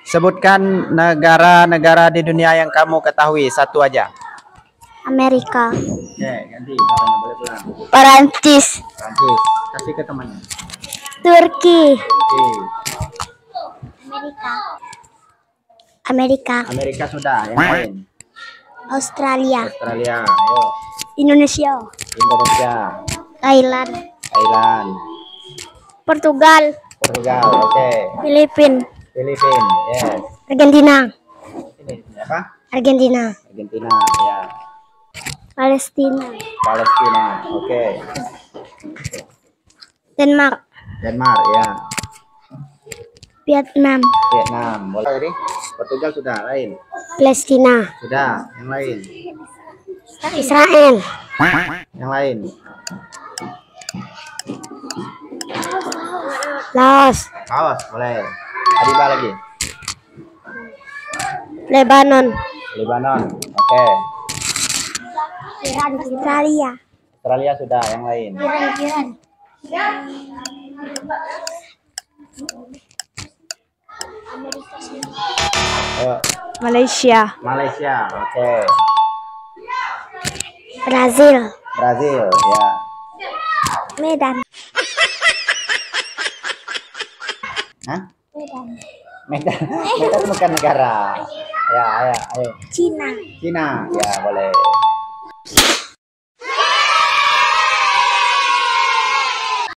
Sebutkan negara-negara di dunia yang kamu ketahui, satu aja. Amerika. Oke, ganti namanya, boleh pulang. Perancis. Prancis, kasih ke temannya. Turki. Oke. Amerika. Amerika sudah, yang lain. Australia. Australia, ayo. Indonesia. Indonesia, Thailand. Thailand, Portugal. Portugal, oke. Filipina. Filipina, yes. Argentina. Ini apa? Argentina. Argentina, ya. Palestina. Palestina, oke. Denmark. Denmark, ya. Vietnam. Vietnam, boleh tadi. Portugal sudah, lain. Palestina. Sudah, yang lain. Israel. Yang lain. Laos. Laos, boleh. Adiba lagi. Lebanon. Lebanon, oke. Australia. Australia sudah, yang lain. Ayo. Malaysia. Malaysia, oke. Brazil. Brazil, ya. Medan. Hah? Medan. Medan bukan negara. Ya, ayo, ayo. Cina. Cina, ya boleh.